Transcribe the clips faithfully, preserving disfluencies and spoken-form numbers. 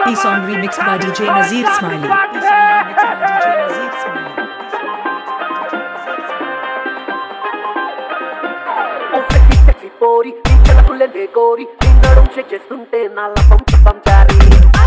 This song remixed by D J NAZEER SMILEY. This song remixed by D J NAZEER SMILEY. పోరి పింఛలకులే కోరి నిన్నడం చేస్తుంటే నల్ల పంపు పంచారి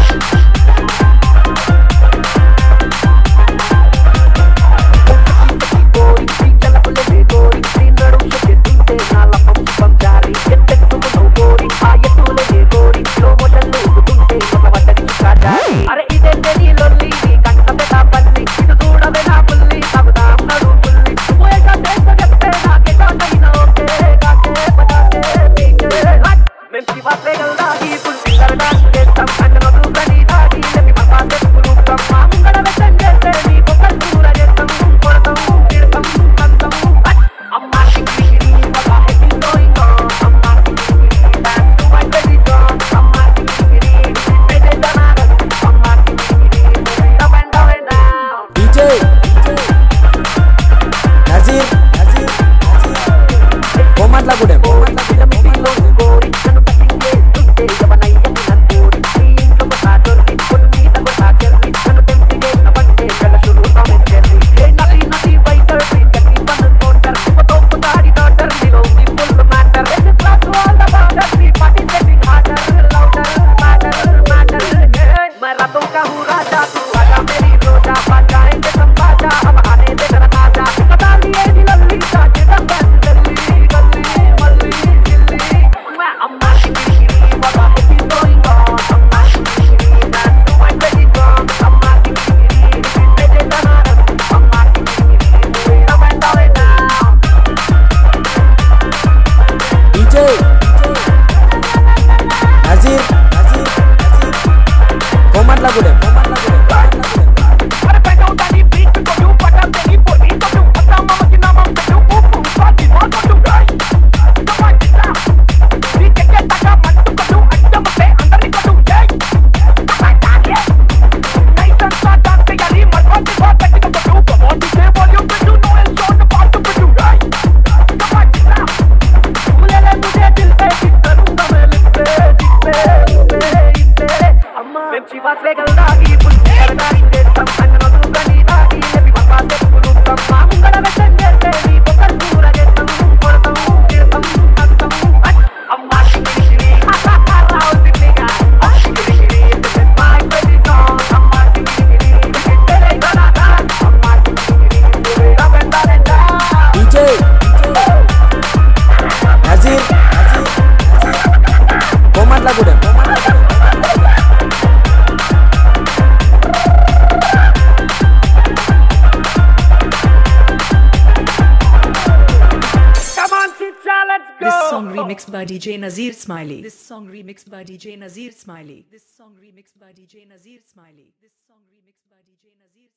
పోరి పింఛలకులే కోరి నిన్నడం చేస్తుంటే నల్ల పంపు పంచారి ఎత్తెత్తుకు కోరి ఆ ఎత్తులే కోరి స్లో మోషన్ ఊగుతుంటే ఒక వట్టడి కాచారి అరే ఇదేంటే నీ లొల్లి నీ కంట పెద్ద పల్లి ఇటు చూడవే నా పుల్లి తగుదాం నడు పుల్లి పోయేగా చేస్తా చెప్తే నాకే కాకైనా ఓకే కాకే మేము శివాత్రేగల్దాగి ఫుల్ సింగర్ డాన్స్ చేస్తాం అంజనో దూకని దాగి చెప్పి మా పాసే పులుస్తాం మా ముంగడ వెచ్చం చేస్తే నీకు కల్పూర చేస్తాం కొడతాం తిడతాం కంతాం అమ్మా కిక్కిరి వగా హెడ్ గోయింగ్ ఆన్ అమ్మా కిక్కిరి dance to my baby song అమ్మా కిక్కిరి బేబీ దనార అమ్మా కిక్కిరి up and down and down DJ Nazeer Nazeer Komatlagudem Komatlagudem మీటిలో కోరి నన్ను కటింగ్ చేస్తుంటే ఎవనయ్య నన్ను కోరి నీ ఇంట్లో సాటోర్ని కొన్ని తగో సాటర్ని నన్ను టెంప్ట్ చేసిన పట్టే కల షురు కామెంటరీ హే నటి నటి ఫైటర్ ప్లీజ్ కట్టి పన్ను కౌంటర్ ఫోటో దాడి డాటర్ నీలో the full matter is class all the border నీ party setting harder louder matter matter मैं रातों का हूँ राजा तू आजा मेरी रोजा बजाएंगे सब बाजा अब आने दे जरा ताजा बता लिए नी लल्ली साजे दम बैठ गली गली मल्ली सिल्ली मैं अम्मा किक्किरी वगा हेड इज गोइंग ऑन अम्मा किक्किरी dance to my baby song अम्मा किक्किरी बेबी दनार अम्मा किक्किरी up and down and down DJ नजीर नजीर नजीर कोमट्लगूडెం कोमट्लगूडెం अरे बैठो डाली बीट को यू पटा तेरी बोली तो तू अपना मामा की नाम पे तू पू स्वादी बहुत तो राइट कमाई चिता नी के के तका मत को तू अड्डम पे अंदर को तू ये कमाई ताके नहीं संसा डांस यारी मरवा के बहुत तक को तू कमॉन डीजे वॉल्यूम पे तू नो एंड शॉट पार्ट पे तू राइट कमाई चिता ले ले मुझे दिल पे किस करूंगा मैं लिप पे जिस पे इस पे अम्मा मैं శివాత్రేగల్దాగి ఫుల్ సింగర్ డాన్స్ చేస్తాం అంజనో దూకని దాగి చెప్పి మా పాసే పులుస్తాం మా ముంగడ వెచ్చం చేస్తే నీకు కల్పూర చేస్తాం కొడతాం తిడతాం కంతాం అమ్మా కిక్కిరి రావు సిల్లిగా కిక్కిరి this is my baby song అమ్మా కిక్కిరి బేబీ దనార అమ్మా కిక్కిరి up and down and down DJ Nazeer Nazeer Komatlagudem Komatlagudem Come on, Chicha, let's go. This song remixed by D J NAZEER SMILEY. This song remixed by D J NAZEER SMILEY. This song remixed by D J NAZEER SMILEY. This song remixed by D J NAZEER